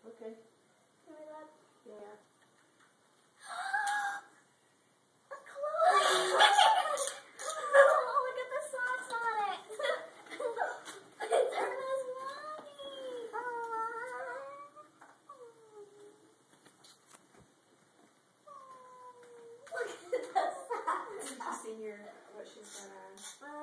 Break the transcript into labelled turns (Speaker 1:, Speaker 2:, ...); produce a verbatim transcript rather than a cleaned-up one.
Speaker 1: Okay.
Speaker 2: Give me that.
Speaker 1: Yeah.
Speaker 2: A clothes! Oh, look at the socks on it. It's Erna's mommy. Look at the socks.
Speaker 1: Did you see your what she's got on?